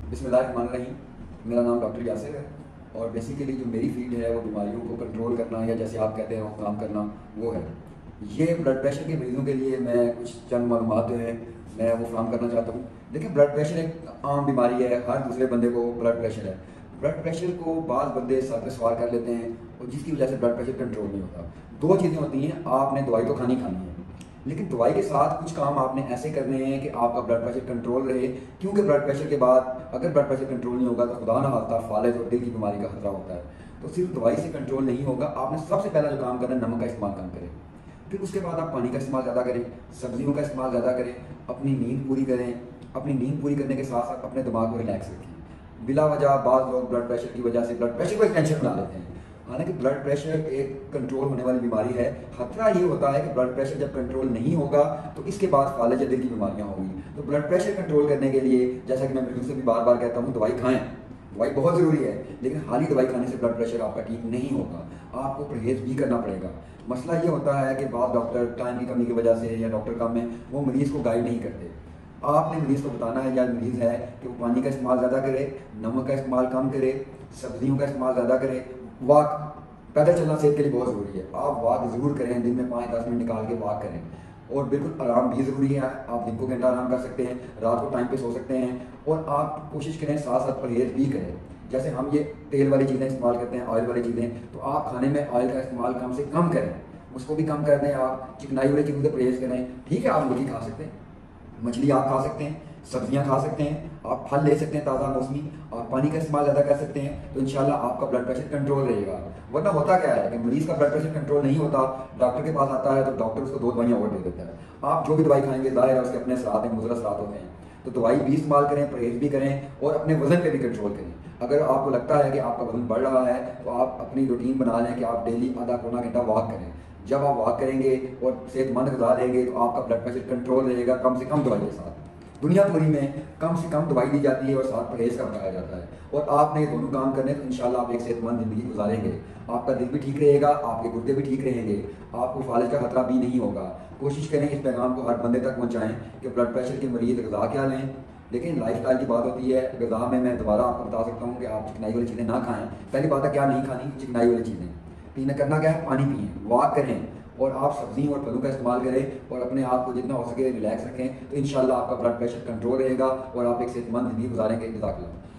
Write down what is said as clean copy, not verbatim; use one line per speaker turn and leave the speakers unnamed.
बिस्मिल्लाहिर्रहमानिर्रहीम। मेरा नाम डॉक्टर यासिर है और बेसिकली जो मेरी फील्ड है वो बीमारियों को कंट्रोल करना या जैसे आप कहते हैं काम करना वो है। ये ब्लड प्रेशर के मरीज़ों के लिए मैं कुछ चंद मालूमात जो है मैं वो फराहम करना चाहता हूँ। देखिए, ब्लड प्रेशर एक आम बीमारी है, हर दूसरे बंदे को ब्लड प्रेशर है। ब्लड प्रेशर को बाज़ बंदे सर पे सवार कर लेते हैं और जिसकी वजह से ब्लड प्रेशर कंट्रोल नहीं होता। दो चीज़ें होती हैं, आपने दवाई तो खानी खानी है, लेकिन दवाई के साथ कुछ काम आपने ऐसे करने हैं कि आपका ब्लड प्रेशर कंट्रोल रहे। क्योंकि ब्लड प्रेशर के बाद अगर ब्लड प्रेशर कंट्रोल नहीं होगा तो खुदा ना खास्ता फालिज और दिल की बीमारी का खतरा होता है। तो सिर्फ दवाई से कंट्रोल नहीं होगा, आपने सबसे पहला जो काम करना है नमक का इस्तेमाल कम करें। फिर उसके बाद आप पानी का इस्तेमाल ज़्यादा करें, सब्जियों का इस्तेमाल ज़्यादा करें, अपनी नींद पूरी करें। अपनी नींद पूरी करने के साथ साथ अपने दिमाग को रिलैक्स रखें। बिला वजह बाज़ लोग ब्लड प्रेशर की वजह से ब्लड प्रेशर को एक टेंशन बना लेते हैं। हालांकि ब्लड प्रेशर एक कंट्रोल होने वाली बीमारी है। खतरा ये होता है कि ब्लड प्रेशर जब कंट्रोल नहीं होगा तो इसके बाद फालिज या दिल की बीमारियां होंगी। तो ब्लड प्रेशर कंट्रोल करने के लिए, जैसा कि मैं मरीजों से भी बार बार कहता हूँ, दवाई खाएं। दवाई बहुत ज़रूरी है, लेकिन हाली दवाई खाने से ब्लड प्रेशर आपका ठीक नहीं होगा, आपको परहेज़ भी करना पड़ेगा। मसला ये होता है कि बाद डॉक्टर टाइम की कमी की वजह से या डॉक्टर कम है, वो मरीज़ को गाइड नहीं करते। आपने मरीज़ को बताना है, या मरीज़ है कि वो पानी का इस्तेमाल ज़्यादा करे, नमक का इस्तेमाल कम करे, सब्जियों का इस्तेमाल ज़्यादा करे, वॉक पैदल चलना सेहत के लिए बहुत ज़रूरी है। आप वॉक ज़रूर करें, दिन में 5-10 मिनट निकाल के वॉक करें। और बिल्कुल आराम भी ज़रूरी है। आप दिन को घंटा आराम कर सकते हैं, रात को टाइम पे सो सकते हैं। और आप कोशिश करें साथ साथ परहेज़ भी करें। जैसे हम ये तेल वाली चीज़ें इस्तेमाल करते हैं, ऑयल वाली चीज़ें, तो आप खाने में ऑयल का इस्तेमाल कम से कम करें, उसको भी कम कर दें। आप चिकनाई वाली चीज़ों से परहेज़ करें। ठीक है, आप मुर्गी खा सकते हैं, मछली आप खा सकते हैं, सब्जियां खा सकते हैं, आप फल ले सकते हैं ताज़ा मौसमी, और पानी का इस्तेमाल ज़्यादा कर सकते हैं। तो इंशाल्लाह आपका ब्लड प्रेशर कंट्रोल रहेगा। वरना होता क्या है कि मरीज़ का ब्लड प्रेशर कंट्रोल नहीं होता, डॉक्टर के पास आता है तो डॉक्टर उसको 2 दवाइयाँ और दे देता है। आप जो भी दवाई खाएंगे ज़ाहिर है उसके अपने असरात हैं, मुज़र असरात होते हैं। तो दवाई भी इस्तेमाल करें, परहेज़ भी करें और अपने वज़न पे भी कंट्रोल करें। अगर आपको लगता है कि आपका वज़न बढ़ रहा है तो आप अपनी रूटीन बना लें कि आप डेली आधा पौना घंटा वॉक करें। जब आप वॉक करेंगे और सेहतमंद ग़िज़ा लेंगे तो आपका ब्लड प्रेशर कंट्रोल रहेगा, कम से कम दवाई के साथ। दुनिया भरी में कम से कम दवाई दी जाती है और साथ परहेज़ का बताया जाता है। और आपने ये दोनों काम करने तो इंशाल्लाह आप एक सेहतमंद ज़िंदगी गुजारेंगे। आपका दिल भी ठीक रहेगा, आपके गुर्दे भी ठीक रहेंगे, आपको फालिज का खतरा भी नहीं होगा। कोशिश करें इस पैगाम को हर बंदे तक पहुँचाएँ कि ब्लड प्रेशर के मरीज़ ग़िज़ा क्या लें। लेकिन लाइफस्टाइल की बात होती है। ग़िज़ा में मैं दोबारा आपको बता सकता हूँ कि आप चिकनाई वाली चीज़ें ना खाएँ। पहली बात है क्या नहीं खानी, चिकनाई वाली चीज़ें। पीना करना क्या है, पानी पिएँ, वॉक करें और आप सब्जियों और फलों का इस्तेमाल करें और अपने आप को जितना हो सके रिलैक्स रखें। तो इंशाल्लाह आपका ब्लड प्रेशर कंट्रोल रहेगा और आप एक सेहतमंद ज़िंदगी गुजारेंगे। जज़ाकल्लाह।